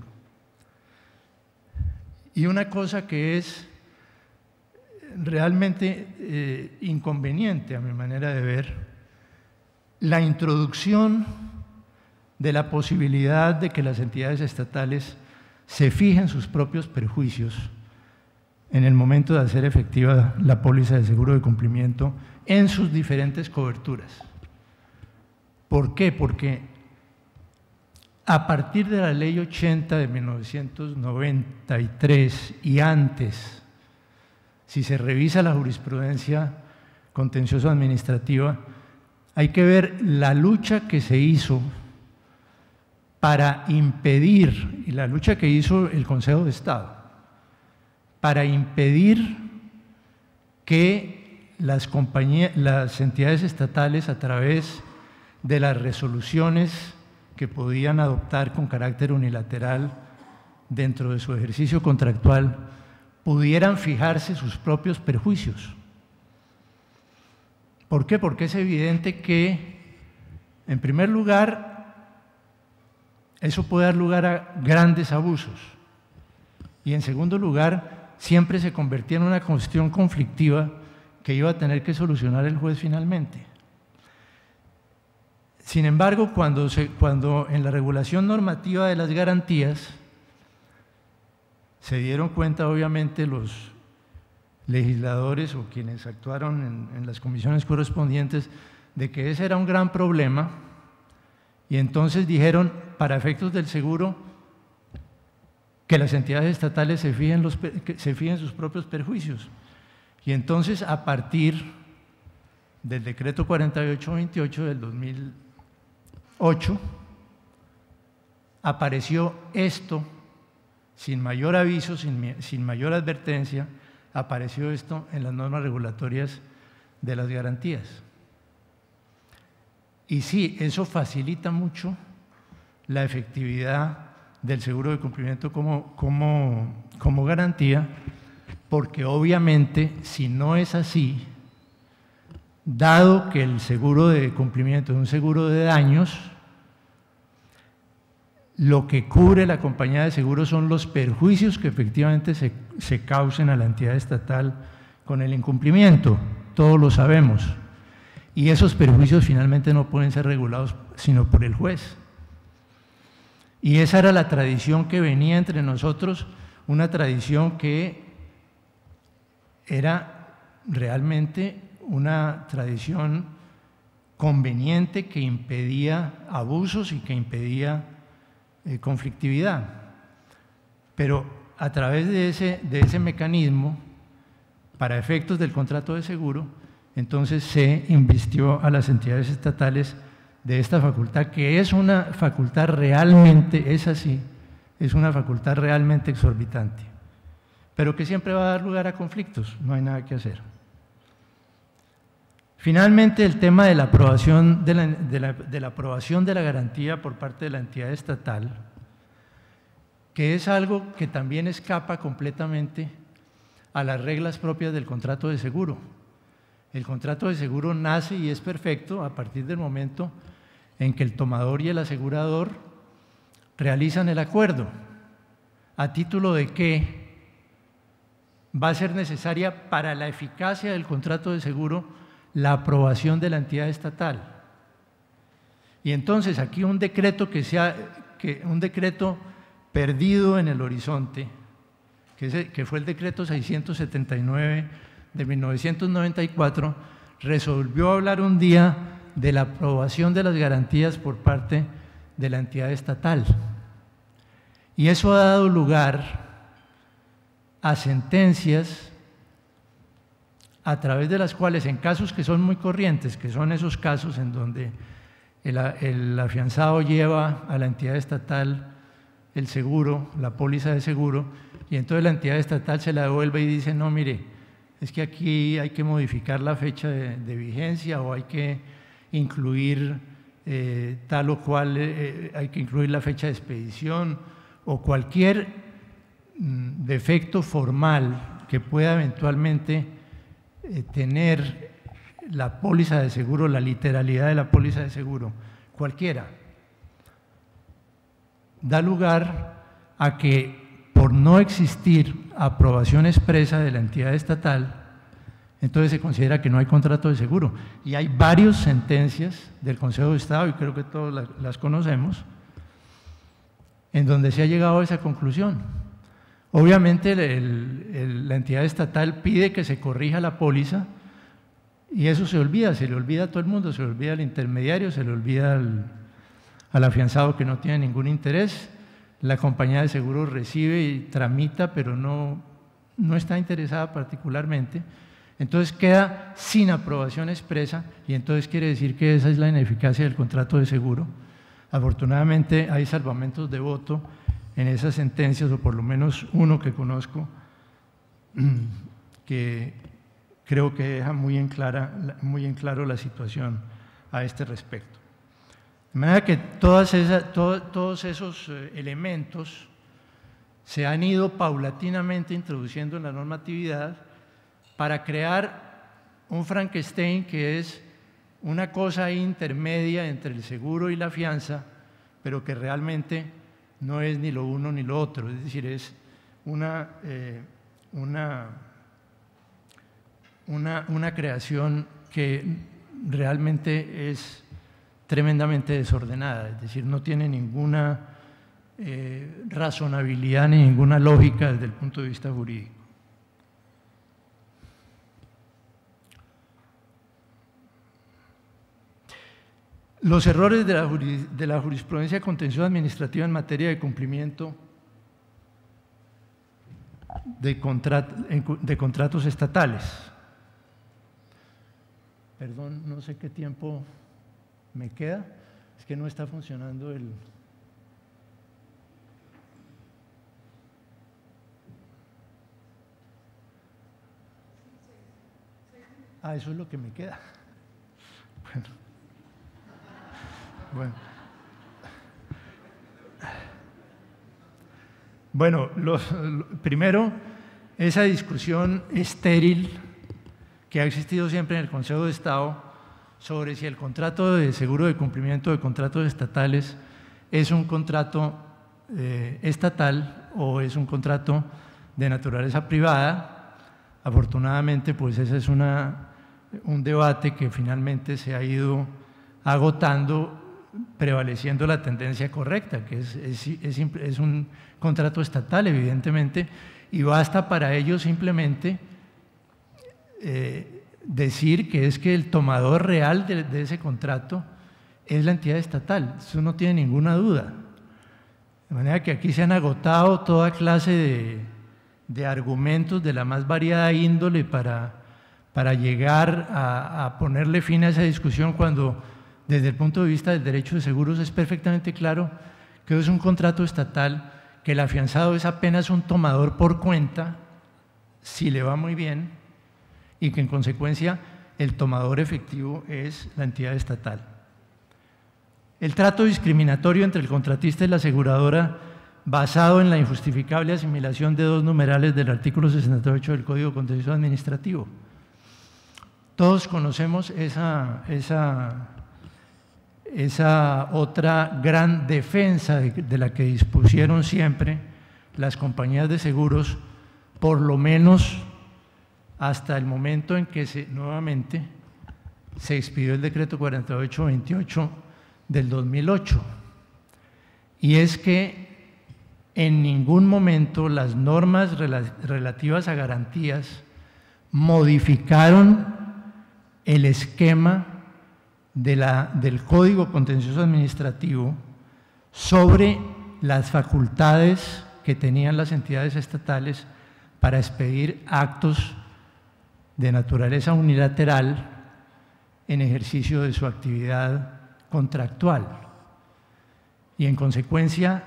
Speaker 1: Y una cosa que es realmente eh, inconveniente a mi manera de ver, la introducción de la posibilidad de que las entidades estatales se fijen sus propios perjuicios en el momento de hacer efectiva la póliza de seguro de cumplimiento en sus diferentes coberturas. ¿Por qué? Porque a partir de la Ley ochenta de mil novecientos noventa y tres y antes, si se revisa la jurisprudencia contencioso administrativa, hay que ver la lucha que se hizo para impedir, y la lucha que hizo el Consejo de Estado, para impedir que las compañías, las entidades estatales, a través de las resoluciones que podían adoptar con carácter unilateral dentro de su ejercicio contractual, pudieran fijarse sus propios perjuicios. ¿Por qué? Porque es evidente que, en primer lugar, eso puede dar lugar a grandes abusos y, en segundo lugar, siempre se convertía en una cuestión conflictiva que iba a tener que solucionar el juez finalmente. Sin embargo, cuando, se, cuando en la regulación normativa de las garantías se dieron cuenta, obviamente, los legisladores o quienes actuaron en, en las comisiones correspondientes, de que ese era un gran problema, y entonces dijeron, para efectos del seguro, que las entidades estatales se fijen, los, que se fijen sus propios perjuicios. Y entonces, a partir del decreto cuarenta y ocho veintiocho del dos mil ocho, apareció esto, sin mayor aviso, sin, sin mayor advertencia, apareció esto en las normas regulatorias de las garantías. Y sí, eso facilita mucho la efectividad del seguro de cumplimiento como, como, como garantía, porque obviamente, si no es así, dado que el seguro de cumplimiento es un seguro de daños, lo que cubre la compañía de seguros son los perjuicios que efectivamente se, se causen a la entidad estatal con el incumplimiento, todos lo sabemos. y esos perjuicios finalmente no pueden ser regulados sino por el juez. Y esa era la tradición que venía entre nosotros, una tradición que era realmente una tradición conveniente que impedía abusos y que impedía eh, conflictividad. Pero a través de ese, de ese mecanismo, para efectos del contrato de seguro, entonces se invistió a las entidades estatales de esta facultad, que es una facultad realmente, es así, es una facultad realmente exorbitante, pero que siempre va a dar lugar a conflictos, no hay nada que hacer. Finalmente, el tema de la aprobación de la, de la, de la aprobación de la garantía por parte de la entidad estatal, que es algo que también escapa completamente a las reglas propias del contrato de seguro. El contrato de seguro nace y es perfecto a partir del momento en que el tomador y el asegurador realizan el acuerdo, a título de que va a ser necesaria para la eficacia del contrato de seguro la aprobación de la entidad estatal. Y entonces aquí un decreto que sea, que un decreto perdido en el horizonte, que, es, que fue el decreto seiscientos setenta y nueve de mil novecientos noventa y cuatro, resolvió hablar un día de la aprobación de las garantías por parte de la entidad estatal. Y eso ha dado lugar a sentencias a través de las cuales, en casos que son muy corrientes, que son esos casos en donde el, el afianzado lleva a la entidad estatal el seguro, la póliza de seguro, y entonces la entidad estatal se la devuelve y dice, no, mire, es que aquí hay que modificar la fecha de, de vigencia o hay que incluir eh, tal o cual, eh, hay que incluir la fecha de expedición o cualquier mm, defecto formal que pueda eventualmente eh, tener la póliza de seguro, la literalidad de la póliza de seguro, cualquiera, da lugar a que por no existir aprobación expresa de la entidad estatal, entonces se considera que no hay contrato de seguro. Y hay varias sentencias del Consejo de Estado, y creo que todos las, las conocemos, en donde se ha llegado a esa conclusión. Obviamente el, el, la entidad estatal pide que se corrija la póliza, y eso se olvida, se le olvida a todo el mundo, se le olvida al intermediario, se le olvida al, al afianzado que no tiene ningún interés. La compañía de seguros recibe y tramita, pero no, no está interesada particularmente. Entonces queda sin aprobación expresa y entonces quiere decir que esa es la ineficacia del contrato de seguro. Afortunadamente hay salvamentos de voto en esas sentencias, o por lo menos uno que conozco, que creo que deja muy en, clara, muy en claro la situación a este respecto. De manera que todas esas, todo, todos esos elementos se han ido paulatinamente introduciendo en la normatividad para crear un Frankenstein que es una cosa intermedia entre el seguro y la fianza, pero que realmente no es ni lo uno ni lo otro, es decir, es una, eh, una, una, una creación que realmente es tremendamente desordenada, es decir, no tiene ninguna eh, razonabilidad ni ninguna lógica desde el punto de vista jurídico. Los errores de la, de la jurisprudencia contenciosa administrativa en materia de cumplimiento de, contrat, de contratos estatales. Perdón, no sé qué tiempo me queda, es que no está funcionando el… Ah, eso es lo que me queda. Bueno. Bueno, bueno los, lo, primero, esa discusión estéril que ha existido siempre en el Consejo de Estado sobre si el contrato de seguro de cumplimiento de contratos estatales es un contrato eh, estatal o es un contrato de naturaleza privada. Afortunadamente, pues esa es una, un debate que finalmente se ha ido agotando, prevaleciendo la tendencia correcta, que es, es, es, es un contrato estatal, evidentemente, y basta para ello simplemente eh, decir que es que el tomador real de, de ese contrato es la entidad estatal, eso no tiene ninguna duda. De manera que aquí se han agotado toda clase de, de argumentos de la más variada índole para, para llegar a, a ponerle fin a esa discusión, cuando desde el punto de vista del derecho de seguros es perfectamente claro que es un contrato estatal, que el afianzado es apenas un tomador por cuenta, si le va muy bien, y que en consecuencia el tomador efectivo es la entidad estatal. El trato discriminatorio entre el contratista y la aseguradora, basado en la injustificable asimilación de dos numerales del artículo sesenta y ocho del Código Contencioso Administrativo. Todos conocemos esa, esa, esa otra gran defensa de, de la que dispusieron siempre las compañías de seguros, por lo menos hasta el momento en que se, nuevamente se expidió el decreto cuarenta y ocho veintiocho del dos mil ocho, y es que en ningún momento las normas relativas a garantías modificaron el esquema de la, del Código Contencioso Administrativo sobre las facultades que tenían las entidades estatales para expedir actos de naturaleza unilateral en ejercicio de su actividad contractual, y en consecuencia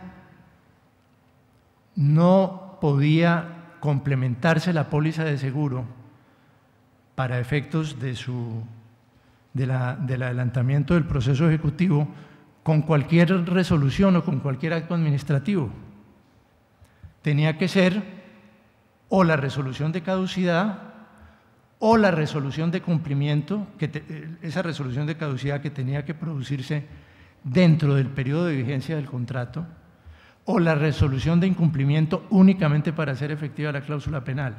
Speaker 1: no podía complementarse la póliza de seguro para efectos de su, de la, del adelantamiento del proceso ejecutivo con cualquier resolución o con cualquier acto administrativo. Tenía que ser o la resolución de caducidad o la resolución de cumplimiento, que te, esa resolución de caducidad que tenía que producirse dentro del periodo de vigencia del contrato, o la resolución de incumplimiento únicamente para hacer efectiva la cláusula penal.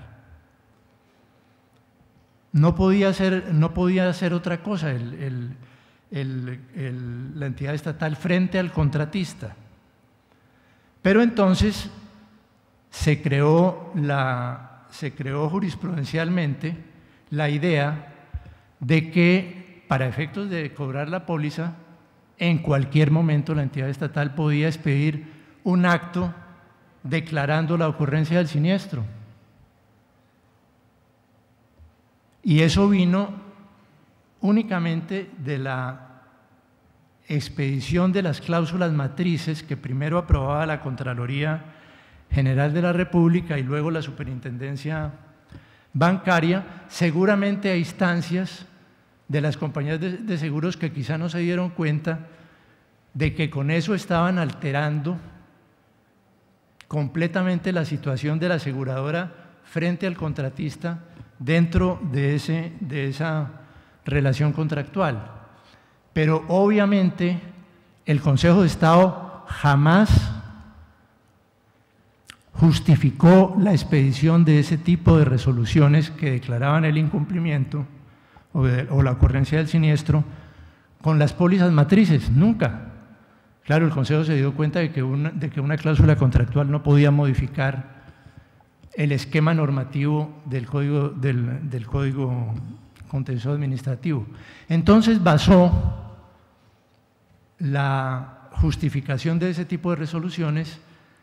Speaker 1: No podía ser, no podía hacer otra cosa el, el, el, el, la entidad estatal frente al contratista. Pero entonces se creó, la, se creó jurisprudencialmente la idea de que para efectos de cobrar la póliza, en cualquier momento la entidad estatal podía expedir un acto declarando la ocurrencia del siniestro. Y eso vino únicamente de la expedición de las cláusulas matrices que primero aprobaba la Contraloría General de la República y luego la Superintendencia Bancaria, seguramente a instancias de las compañías de, de seguros, que quizá no se dieron cuenta de que con eso estaban alterando completamente la situación de la aseguradora frente al contratista dentro de, ese, de esa relación contractual. Pero obviamente el Consejo de Estado jamás justificó la expedición de ese tipo de resoluciones que declaraban el incumplimiento o, de, o la ocurrencia del siniestro con las pólizas matrices, nunca. Claro, el Consejo se dio cuenta de que una, de que una cláusula contractual no podía modificar el esquema normativo del Código, del, del Código Contencioso Administrativo. Entonces basó la justificación de ese tipo de resoluciones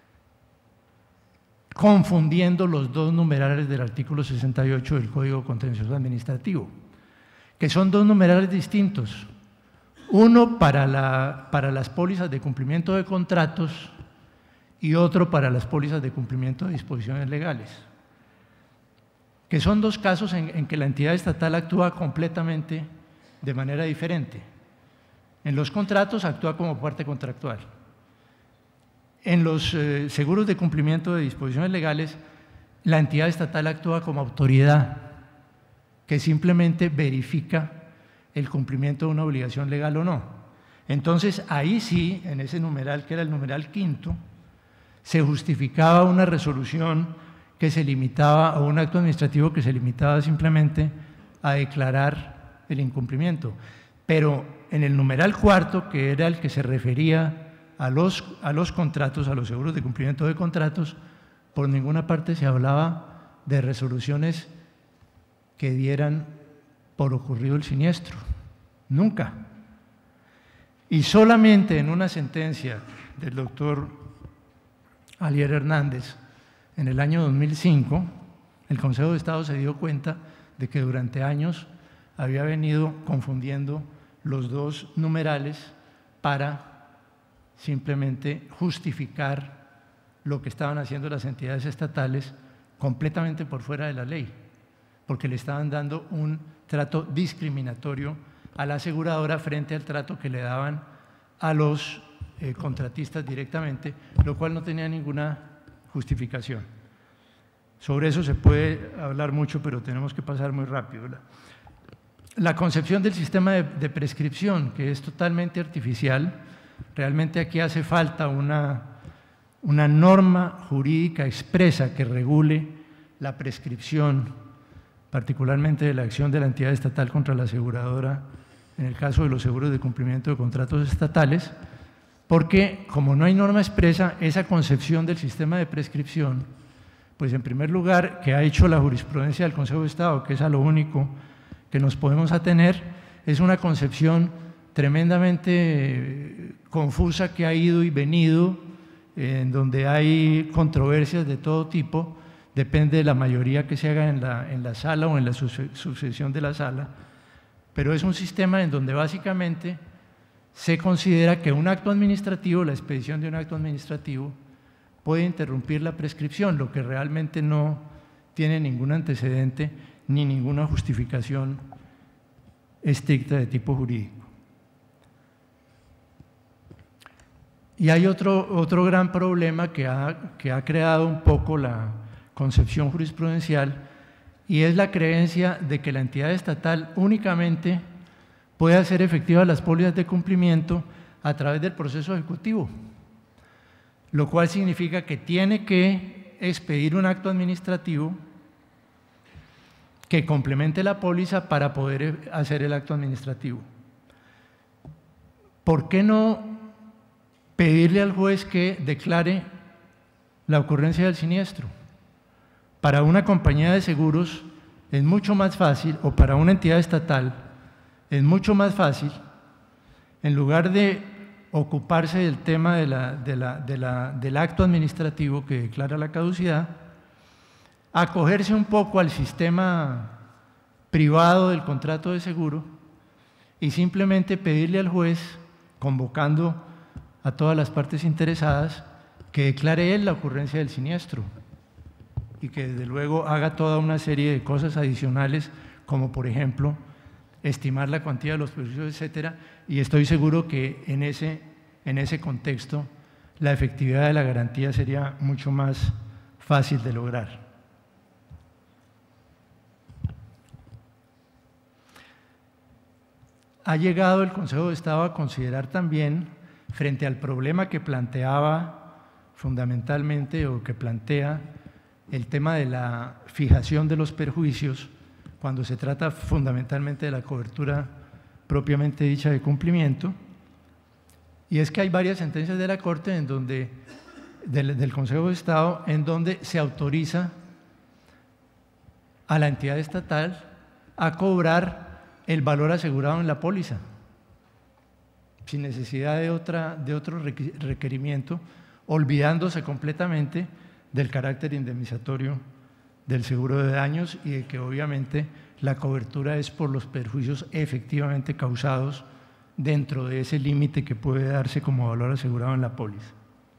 Speaker 1: confundiendo los dos numerales del artículo sesenta y ocho del Código Contencioso Administrativo, que son dos numerales distintos, uno para, la, para las pólizas de cumplimiento de contratos y otro para las pólizas de cumplimiento de disposiciones legales, que son dos casos en, en que la entidad estatal actúa completamente de manera diferente. En los contratos actúa como parte contractual. En los eh, seguros de cumplimiento de disposiciones legales, la entidad estatal actúa como autoridad que simplemente verifica el cumplimiento de una obligación legal o no. Entonces, ahí sí, en ese numeral, que era el numeral quinto, se justificaba una resolución que se limitaba, o un acto administrativo que se limitaba simplemente a declarar el incumplimiento. Pero en el numeral cuarto, que era el que se refería a los, a los contratos, a los seguros de cumplimiento de contratos, por ninguna parte se hablaba de resoluciones que dieran por ocurrido el siniestro. Nunca. Y solamente en una sentencia del doctor Alier Hernández en el año dos mil cinco, el Consejo de Estado se dio cuenta de que durante años había venido confundiendo los dos numerales para simplemente justificar lo que estaban haciendo las entidades estatales completamente por fuera de la ley, porque le estaban dando un trato discriminatorio a la aseguradora frente al trato que le daban a los eh, contratistas directamente, lo cual no tenía ninguna justificación. Sobre eso se puede hablar mucho, pero tenemos que pasar muy rápido. La, la concepción del sistema de, de prescripción, que es totalmente artificial, realmente aquí hace falta una, una norma jurídica expresa que regule la prescripción, particularmente de la acción de la entidad estatal contra la aseguradora, en el caso de los seguros de cumplimiento de contratos estatales, porque como no hay norma expresa, esa concepción del sistema de prescripción, pues en primer lugar, que ha hecho la jurisprudencia del Consejo de Estado, que es a lo único que nos podemos atener, es una concepción tremendamente confusa que ha ido y venido, en donde hay controversias de todo tipo, depende de la mayoría que se haga en la, en la sala o en la sucesión de la sala, pero es un sistema en donde básicamente se considera que un acto administrativo, la expedición de un acto administrativo, puede interrumpir la prescripción, lo que realmente no tiene ningún antecedente ni ninguna justificación estricta de tipo jurídico. Y hay otro, otro gran problema que ha, que ha creado un poco la concepción jurisprudencial, y es la creencia de que la entidad estatal únicamente puede hacer efectivas las pólizas de cumplimiento a través del proceso ejecutivo, lo cual significa que tiene que expedir un acto administrativo que complemente la póliza para poder hacer el acto administrativo. ¿Por qué no pedirle al juez que declare la ocurrencia del siniestro? Para una compañía de seguros es mucho más fácil, o para una entidad estatal es mucho más fácil, en lugar de ocuparse del tema de la, de la, de la, del acto administrativo que declara la caducidad, acogerse un poco al sistema privado del contrato de seguro y simplemente pedirle al juez, convocando a todas las partes interesadas, que declare él la ocurrencia del siniestro y que desde luego haga toda una serie de cosas adicionales, como por ejemplo estimar la cuantía de los perjuicios, etcétera, y estoy seguro que en ese, en ese contexto la efectividad de la garantía sería mucho más fácil de lograr. Ha llegado el Consejo de Estado a considerar también, frente al problema que planteaba fundamentalmente o que plantea el tema de la fijación de los perjuicios, cuando se trata fundamentalmente de la cobertura propiamente dicha de cumplimiento, y es que hay varias sentencias de la Corte en donde, del, del Consejo de Estado, en donde se autoriza a la entidad estatal a cobrar el valor asegurado en la póliza, sin necesidad de, otra, de otro requerimiento, olvidándose completamente del carácter indemnizatorio del seguro de daños y de que obviamente la cobertura es por los perjuicios efectivamente causados dentro de ese límite que puede darse como valor asegurado en la póliza.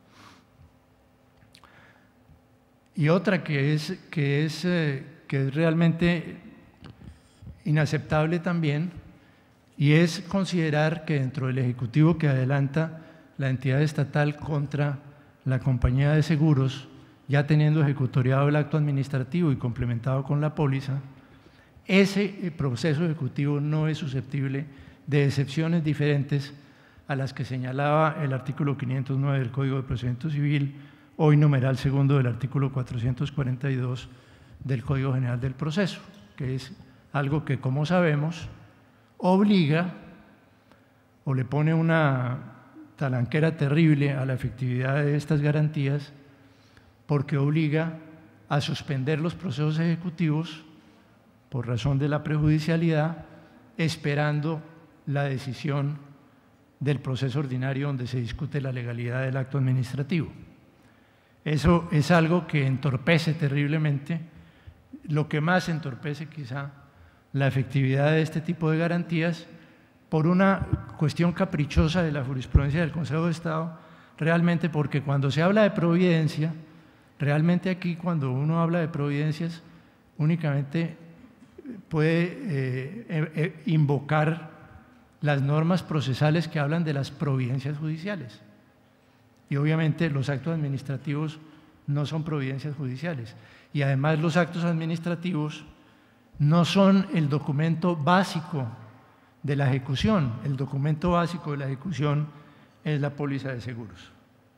Speaker 1: Y otra que es, que es, eh, que es realmente inaceptable también, y es considerar que dentro del ejecutivo que adelanta la entidad estatal contra la compañía de seguros, ya teniendo ejecutoriado el acto administrativo y complementado con la póliza, ese proceso ejecutivo no es susceptible de excepciones diferentes a las que señalaba el artículo quinientos nueve del Código de Procedimiento Civil, hoy numeral segundo del artículo cuatrocientos cuarenta y dos del Código General del Proceso, que es algo que, como sabemos, obliga o le pone una talanquera terrible a la efectividad de estas garantías, porque obliga a suspender los procesos ejecutivos por razón de la prejudicialidad, esperando la decisión del proceso ordinario donde se discute la legalidad del acto administrativo. Eso es algo que entorpece terriblemente, lo que más entorpece quizá la efectividad de este tipo de garantías por una cuestión caprichosa de la jurisprudencia del Consejo de Estado, realmente porque cuando se habla de providencia, realmente aquí cuando uno habla de providencias únicamente puede eh, eh, invocar las normas procesales que hablan de las providencias judiciales. Y obviamente los actos administrativos no son providencias judiciales. Y además los actos administrativos no son el documento básico de la ejecución. El documento básico de la ejecución es la póliza de seguros.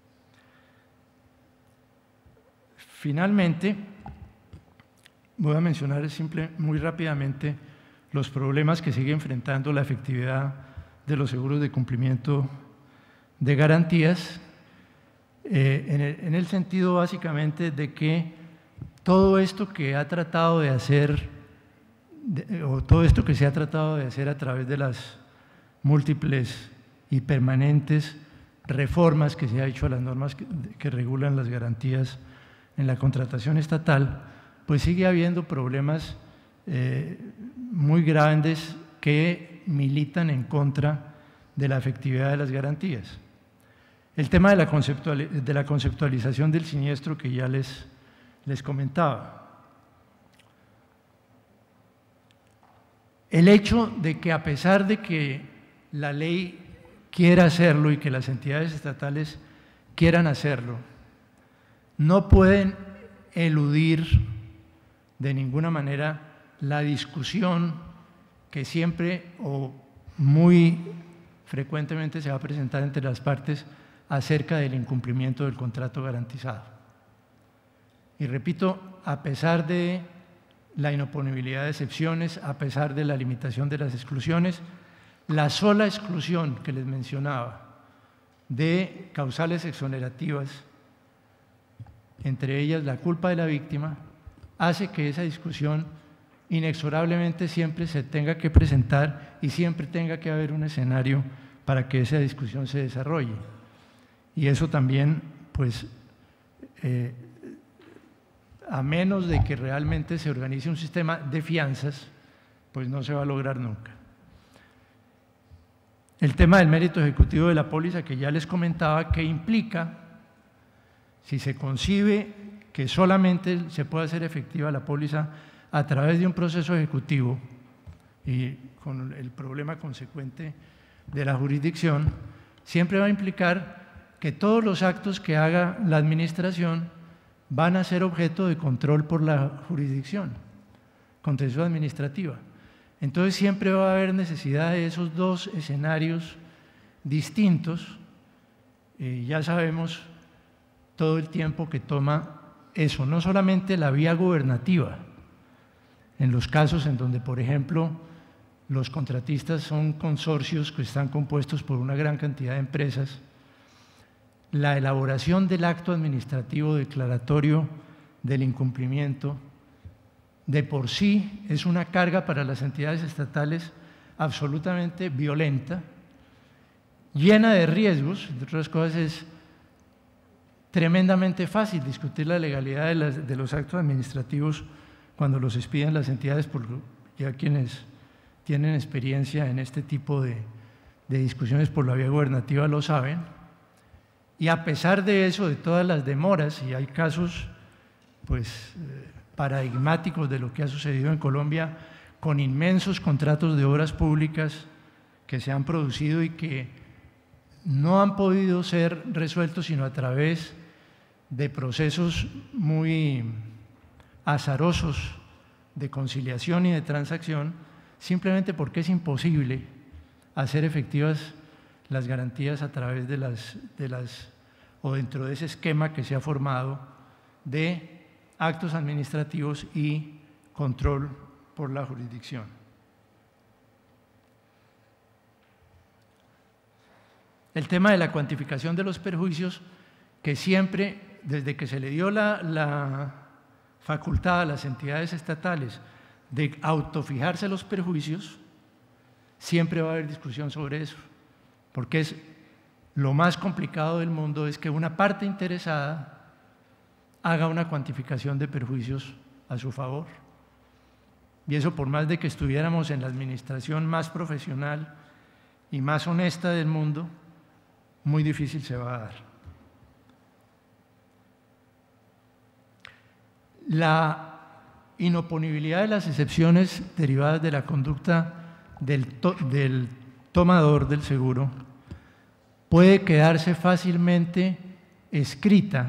Speaker 1: Finalmente, voy a mencionar simple, muy rápidamente los problemas que sigue enfrentando la efectividad de los seguros de cumplimiento de garantías, eh, en, el, en el sentido básicamente de que todo esto que ha tratado de hacer, de, o todo esto que se ha tratado de hacer a través de las múltiples y permanentes reformas que se ha hecho a las normas que, que regulan las garantías en la contratación estatal, pues sigue habiendo problemas eh, muy grandes que militan en contra de la efectividad de las garantías. El tema de la, conceptual, de la conceptualización del siniestro que ya les, les comentaba. El hecho de que a pesar de que la ley quiera hacerlo y que las entidades estatales quieran hacerlo, no pueden eludir de ninguna manera la discusión que siempre o muy frecuentemente se va a presentar entre las partes acerca del incumplimiento del contrato garantizado. Y repito, a pesar de la inoponibilidad de excepciones, a pesar de la limitación de las exclusiones, la sola exclusión que les mencionaba de causales exonerativas, entre ellas la culpa de la víctima, hace que esa discusión inexorablemente siempre se tenga que presentar y siempre tenga que haber un escenario para que esa discusión se desarrolle. Y eso también, pues, eh, a menos de que realmente se organice un sistema de fianzas, pues no se va a lograr nunca. El tema del mérito ejecutivo de la póliza que ya les comentaba, que implica, si se concibe que solamente se puede hacer efectiva la póliza a través de un proceso ejecutivo y con el problema consecuente de la jurisdicción, siempre va a implicar que todos los actos que haga la administración van a ser objeto de control por la jurisdicción contencioso administrativa. Entonces siempre va a haber necesidad de esos dos escenarios distintos. Eh, ya sabemos todo el tiempo que toma eso, no solamente la vía gubernativa, en los casos en donde, por ejemplo, los contratistas son consorcios que están compuestos por una gran cantidad de empresas, la elaboración del acto administrativo declaratorio del incumplimiento de por sí es una carga para las entidades estatales absolutamente violenta, llena de riesgos. Entre otras cosas, es tremendamente fácil discutir la legalidad de, las, de los actos administrativos cuando los expiden las entidades, por ya quienes tienen experiencia en este tipo de, de discusiones por la vía gubernativa lo saben. Y a pesar de eso, de todas las demoras, y hay casos pues, eh, paradigmáticos de lo que ha sucedido en Colombia, con inmensos contratos de obras públicas que se han producido y que no han podido ser resueltos sino a través de procesos muy azarosos de conciliación y de transacción, simplemente porque es imposible hacer efectivas las garantías a través de las, de las, o dentro de ese esquema que se ha formado de actos administrativos y control por la jurisdicción. El tema de la cuantificación de los perjuicios, que siempre, desde que se le dio la, la facultad a las entidades estatales de autofijarse los perjuicios, siempre va a haber discusión sobre eso, porque es lo más complicado del mundo, es que una parte interesada haga una cuantificación de perjuicios a su favor. Y eso, por más de que estuviéramos en la administración más profesional y más honesta del mundo, muy difícil se va a dar. La inoponibilidad de las excepciones derivadas de la conducta del, to del tomador del seguro puede quedarse fácilmente escrita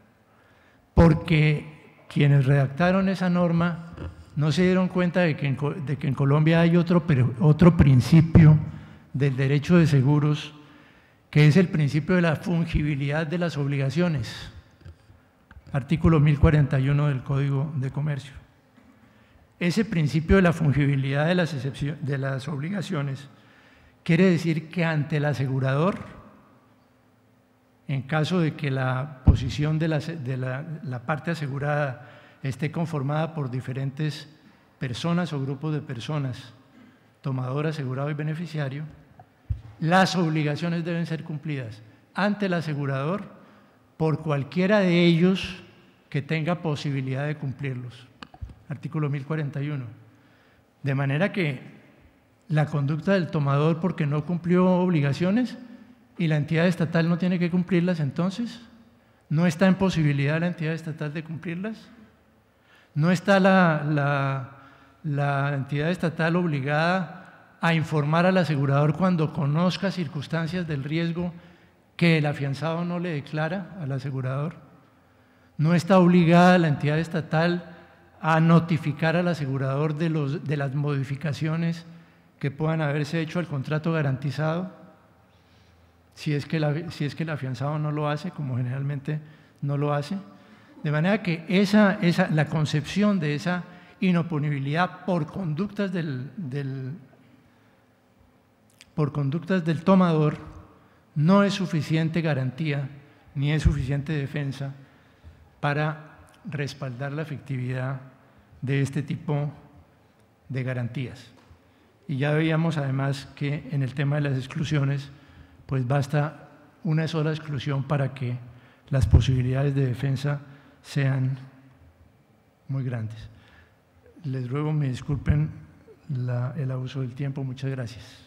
Speaker 1: porque quienes redactaron esa norma no se dieron cuenta de que en, de que en Colombia hay otro, otro principio del derecho de seguros, que es el principio de la fungibilidad de las obligaciones, artículo mil cuarenta y uno del Código de Comercio. Ese principio de la fungibilidad de las, de las obligaciones quiere decir que ante el asegurador, en caso de que la posición de la, de la, la parte asegurada esté conformada por diferentes personas o grupos de personas, tomador, asegurado y beneficiario, las obligaciones deben ser cumplidas ante el asegurador por cualquiera de ellos que tenga posibilidad de cumplirlos. Artículo mil cuarenta y uno. De manera que la conducta del tomador porque no cumplió obligaciones y la entidad estatal no tiene que cumplirlas, entonces, ¿no está en posibilidad la entidad estatal de cumplirlas? ¿No está la, la, la entidad estatal obligada a informar al asegurador cuando conozca circunstancias del riesgo que el afianzado no le declara al asegurador? ¿No está obligada la entidad estatal a notificar al asegurador de, los, de las modificaciones que puedan haberse hecho al contrato garantizado, si es que la, si es que el afianzado no lo hace, como generalmente no lo hace? De manera que esa, esa, la concepción de esa inoponibilidad por conductas del, del, por conductas del tomador no es suficiente garantía ni es suficiente defensa para respaldar la efectividad de este tipo de garantías. Y ya veíamos además que en el tema de las exclusiones, pues basta una sola exclusión para que las posibilidades de defensa sean muy grandes. Les ruego me disculpen la, el abuso del tiempo. Muchas gracias.